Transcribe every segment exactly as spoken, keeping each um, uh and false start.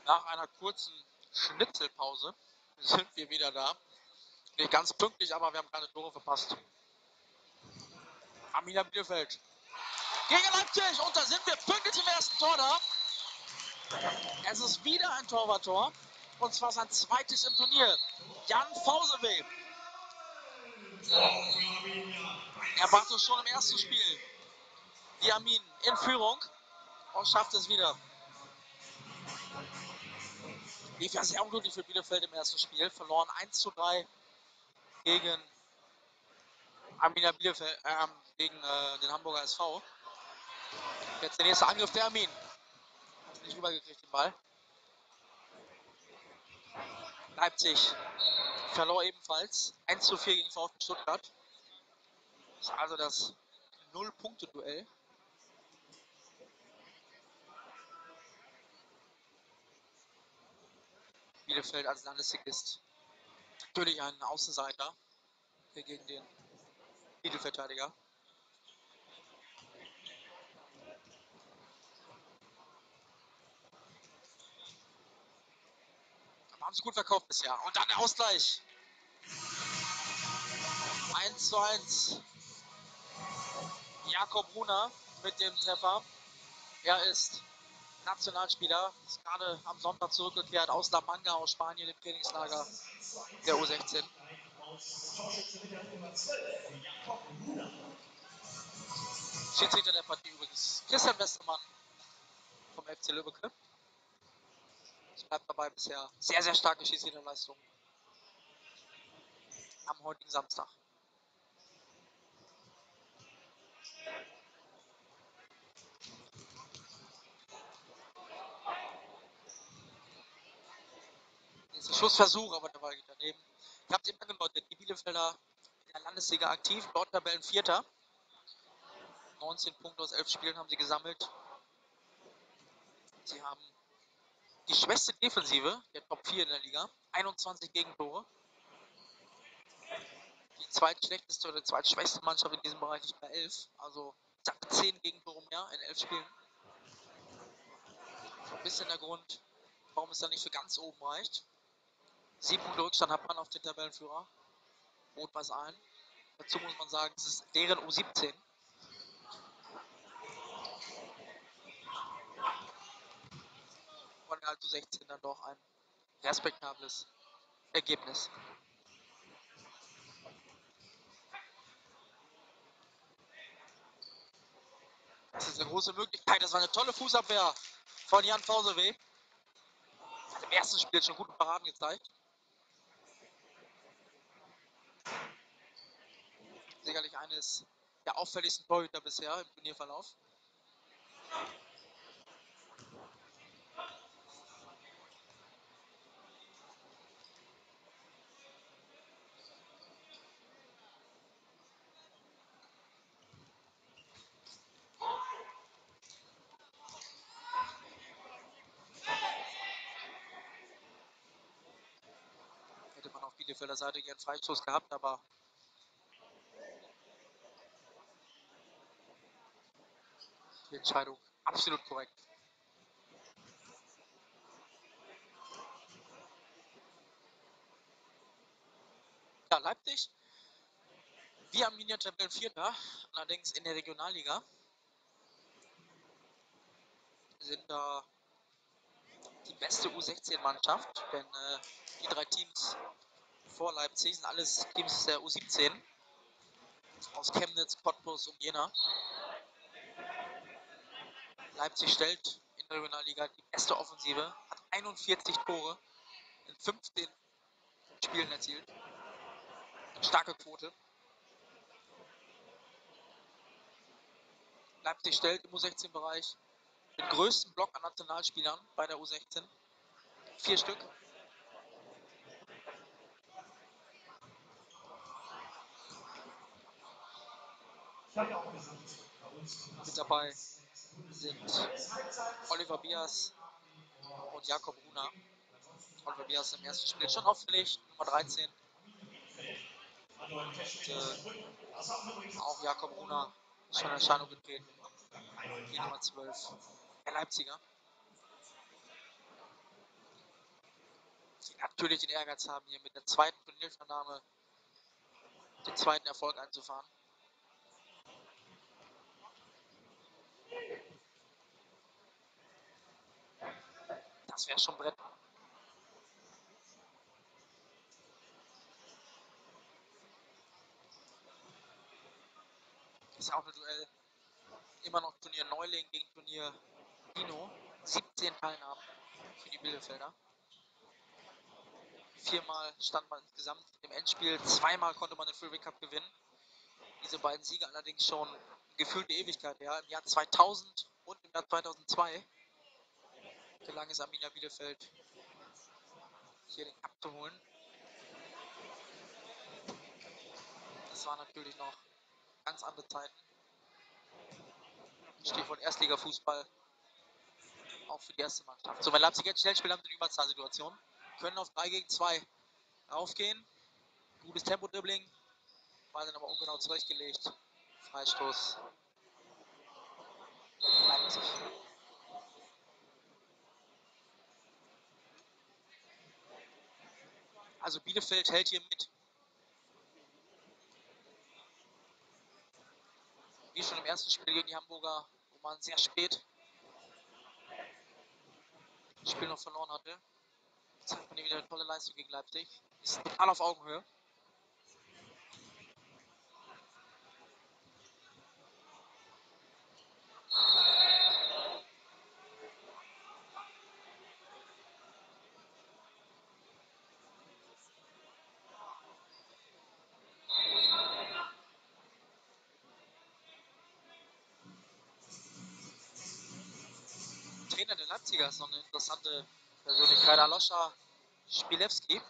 Nach einer kurzen Schnitzelpause sind wir wieder da. Nicht ganz pünktlich, aber wir haben keine Tore verpasst. Arminia Bielefeld gegen Leipzig und da sind wir pünktlich zum ersten Tor da. Es ist wieder ein Torwarttor und zwar sein zweites im Turnier. Jan Fausewe. Er brachte schon im ersten Spiel die Armin in Führung und schafft es wieder. Lief ja sehr unglücklich für Bielefeld im ersten Spiel. Verloren eins zu drei gegen Arminia Bielefeld, äh, gegen äh, den Hamburger S V. Jetzt der nächste Angriff der Armin. Hat nicht rübergekriegt den Ball. Leipzig verlor ebenfalls eins zu vier gegen VfB Stuttgart. Das ist also das Null-Punkte-Duell. Bielefeld als Landesligist. Natürlich ein Außenseiter hier gegen den Titelverteidiger. Aber haben sie gut verkauft bisher. Und dann der Ausgleich. eins zu eins. Jakob Runa mit dem Treffer. Er ist Nationalspieler, ist gerade am Sonntag zurückgekehrt aus La Manga aus Spanien im Trainingslager der U sechzehn. Schiedsrichter der Partie übrigens Christian Westermann vom F C Lübbecke. Es bleibt dabei bisher sehr, sehr starke Schiedsrichterleistung am heutigen Samstag. Nächster Schussversuch, aber der Ball geht daneben. Ich habe es eben angedeutet, die Bielefelder in der Landesliga aktiv, dort Tabellenvierter. neunzehn Punkte aus elf Spielen haben sie gesammelt. Sie haben die schwächste Defensive, der Top vier in der Liga, einundzwanzig Gegentore. Die zweitschlechteste oder zweitschwächste Mannschaft in diesem Bereich liegt bei elf, also zehn Gegentore mehr in elf Spielen. So ein bisschen der Grund, warum es da nicht für ganz oben reicht. Sieben Punkte Rückstand hat man auf den Tabellenführer. Rot-Weiß ein. Dazu muss man sagen, es ist deren U siebzehn. Und halt U sechzehn dann doch ein respektables Ergebnis. Das ist eine große Möglichkeit. Das war eine tolle Fußabwehr von Jan Fausewe. Hat im ersten Spiel schon gute Paraden gezeigt. Sicherlich eines der auffälligsten Torhüter bisher im Turnierverlauf. Hätte man auf Bielefelder Seite gern Freistoß gehabt, aber die Entscheidung absolut korrekt. Ja, Leipzig, wir haben Arminia Tabellenvierter, allerdings in der Regionalliga. Sind da die beste U sechzehn Mannschaft, denn äh, die drei Teams vor Leipzig sind alles Teams der U siebzehn aus Chemnitz, Cottbus und Jena. Leipzig stellt in der Regionalliga die beste Offensive, hat einundvierzig Tore in fünfzehn Spielen erzielt. Starke Quote. Leipzig stellt im U sechzehn Bereich den größten Block an Nationalspielern bei der U sechzehn. Vier Stück. Mit dabei sind Oliver Bias und Jakob Runa. Oliver Bias im ersten Spiel schon auffällig, Nummer dreizehn. Und äh, auch Jakob Runa ist schon in Erscheinung getreten. Die Nummer zwölf, der Leipziger. die natürlich den Ehrgeiz haben, hier mit der zweiten Turniervernahme den zweiten Erfolg einzufahren. Das wäre schon Brett. Ist ja auch ein Duell. Immer noch Turnier Neuling gegen Turnier Dino. siebzehn Teilnahmen für die Bielefelder. Viermal stand man insgesamt im Endspiel. Zweimal konnte man den Freeway Cup gewinnen. Diese beiden Siege allerdings schon gefühlte Ewigkeit her. Im Jahr zweitausend und im Jahr zweitausendzwei gelang es Arminia Bielefeld, hier den Cup zu holen. Das waren natürlich noch ganz andere Zeiten. Stichwort Erstliga-Fußball, auch für die erste Mannschaft. So, wenn Leipzig jetzt schnell spielt, haben sie eine Überzahlsituation. Können auf drei gegen zwei aufgehen. Gutes Tempo-Dribbling. War dann aber ungenau zurechtgelegt. Freistoß. Leipzig. Also Bielefeld hält hier mit. Wie schon im ersten Spiel gegen die Hamburger, wo man sehr spät das Spiel noch verloren hatte. Jetzt zeigt man hier wieder eine tolle Leistung gegen Leipzig. Ist total auf Augenhöhe. Trainer der Leipziger ist noch eine interessante Persönlichkeit. Aloscha Spilewski.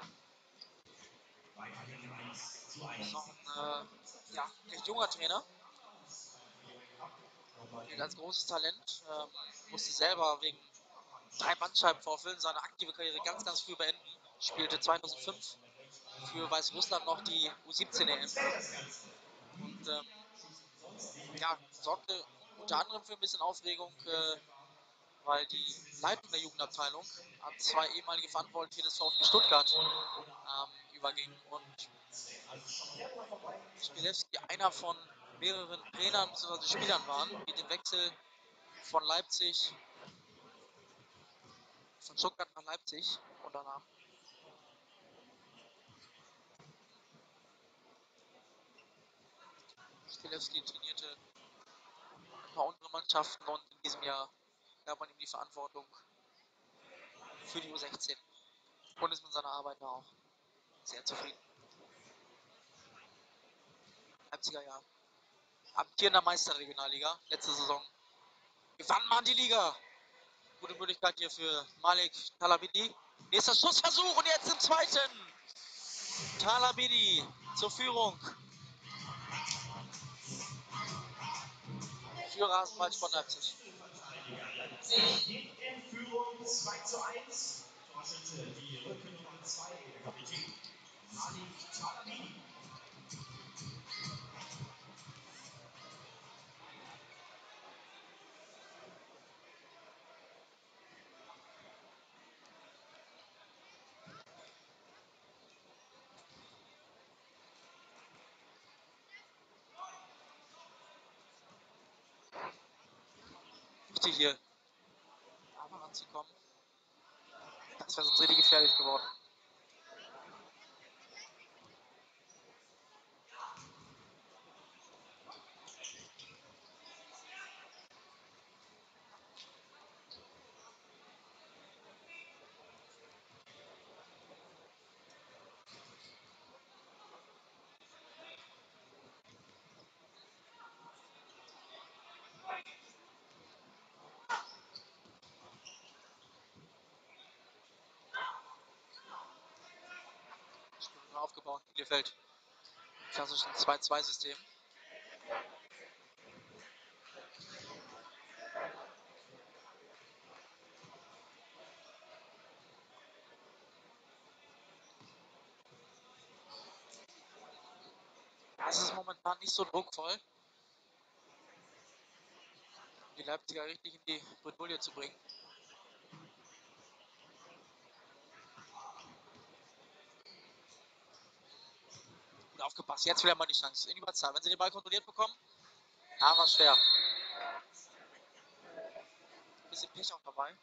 Ist noch ein äh, ja, recht junger Trainer. Gilt als großes Talent. Ähm, musste selber wegen drei Bandscheibenvorfällen seine aktive Karriere ganz, ganz früh beenden. Spielte zweitausendfünf für Weißrussland noch die U siebzehn E M. Und ähm, ja, sorgte unter anderem für ein bisschen Aufregung, äh, weil die Leitung der Jugendabteilung an zwei ehemalige Verantwortliche des VfB Stuttgart ähm, überging. Und Spilewski einer von mehreren Trainern bzw. Spielern waren, die den Wechsel von Leipzig, von Stuttgart nach Leipzig unternahmen. Spilewski trainierte ein paar untere Mannschaften und in diesem Jahr gab man ihm die Verantwortung für die U sechzehn und ist mit seiner Arbeit da auch sehr zufrieden. Leipziger Jahr. Amtierender Meister der Regionalliga, letzte Saison. Gewann man die Liga. Gute Möglichkeit hier für Malik Talabidi. Nächster Schussversuch und jetzt im zweiten. Talabidi zur Führung. Für Rasenballsport Leipzig. Geht in Führung zwei zu eins. Torschütze die Rückennummer zwei, der Kapitän Malik Talabidi. Wichtig hier, aber ranzukommen. Das wäre sonst richtig gefährlich geworden. Spiel aufgebaut, Bielefeld. Klassischen zwei zwei System. Es ist momentan nicht so druckvoll, die Leipziger richtig in die Bredouille zu bringen. aufgepasst. Jetzt wieder mal die Chance. In Überzahl. Wenn sie den Ball kontrolliert bekommen, aber schwer. Ein bisschen Pech auch dabei.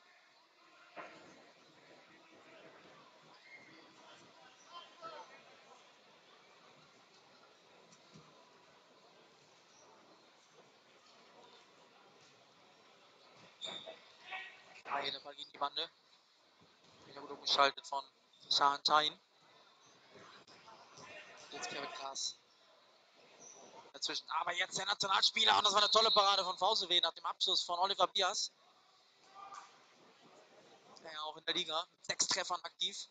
Ah, hier der Ball gegen die Bande. Wieder gut umgeschaltet von Shahan Tain. Jetzt Kevin Klaas. Dazwischen. Aber jetzt der Nationalspieler und das war eine tolle Parade von V S W nach dem Abschluss von Oliver Bias. Ja, auch in der Liga mit sechs Treffern aktiv.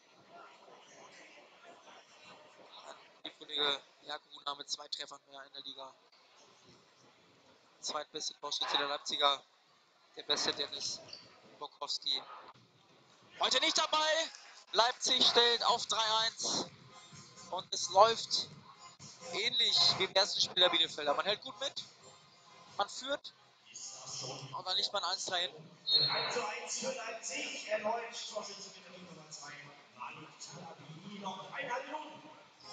Die Kollege Jakuna mit zwei Treffern mehr in der Liga. Zweitbeste Torschütze der Leipziger. Der beste Dennis Bokowski. Heute nicht dabei. Leipzig stellt auf drei eins. Und es läuft ähnlich wie im ersten Spiel der Bielefelder. Man hält gut mit. Man führt. Und dann liegt man eins drei hinten. eins zu eins für Leipzig. Erneut Torschütze mit der Nummer zwei. Malik Talabi. Noch eineinhalb Minuten.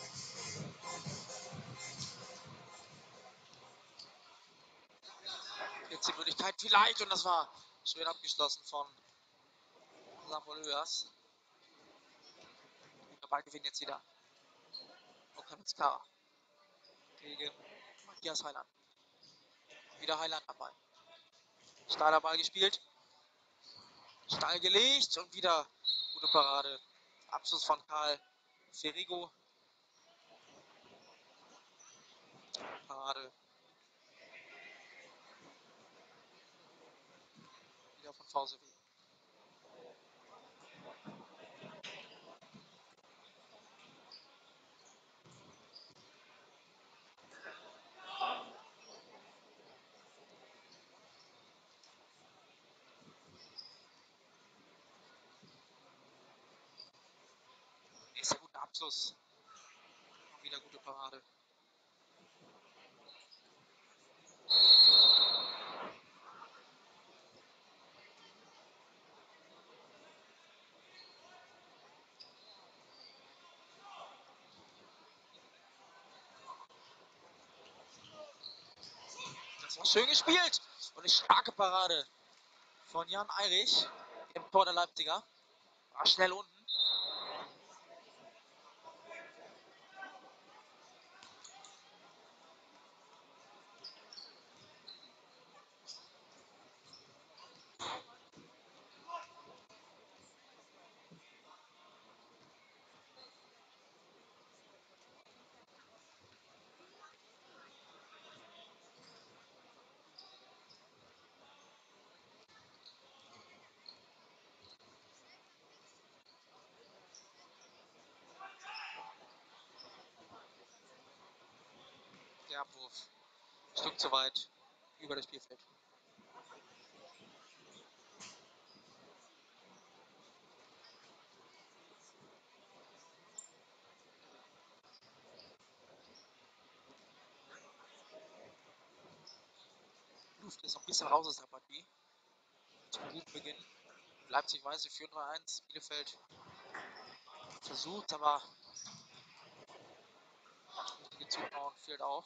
Jetzt die Möglichkeit vielleicht. Und das war schön abgeschlossen von Samuel Oeers. Der Ball gewinnt jetzt wieder. Okamitskara gegen Matthias Heiland. Wieder Heiland dabei. Steiler Ball gespielt. Steil gelegt und wieder gute Parade. Abschluss von Karl Ferrigo. Parade. Wieder von V S W. Nächster guter Abschluss. Und wieder gute Parade. Das war schön gespielt. Und eine starke Parade von Jan Eirich im Tor der Leipziger. War schnell unten. Der Abwurf. Ein Stück zu weit über das Spielfeld. Luft ist noch ein bisschen raus aus der Partie. Zum guten Beginn. Leipzig weiß, sie führen drei eins. Bielefeld versucht, aber die Zubauen fehlt auch.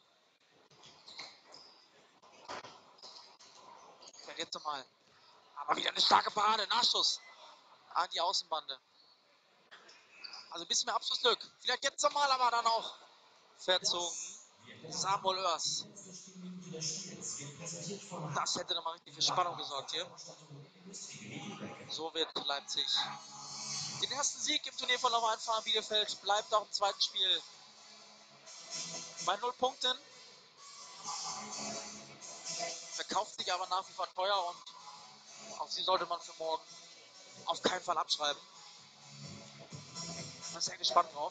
Fällt jetzt nochmal. Aber wieder eine starke Parade. Nachschuss an die Außenbande. Also ein bisschen mehr Abschlussglück. Vielleicht jetzt nochmal, aber dann auch verzogen. Samuel Oeers. Das hätte nochmal richtig für Spannung gesorgt hier. So wird Leipzig den ersten Sieg im Turnierverlauf einfahren. Bielefeld bleibt auch im zweiten Spiel bei null Punkten. Verkauft sich aber nach wie vor teuer und auf sie sollte man für morgen auf keinen Fall abschreiben. Ich bin sehr gespannt drauf.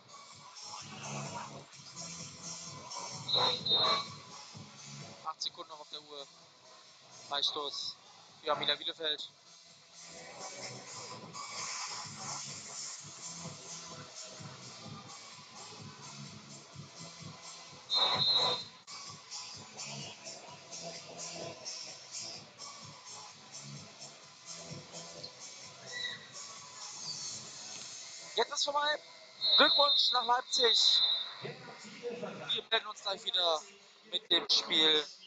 acht Sekunden noch auf der Uhr. Freistoß für Arminia Bielefeld. Jetzt ist vorbei. Glückwunsch nach Leipzig. melden uns gleich wieder mit dem Spiel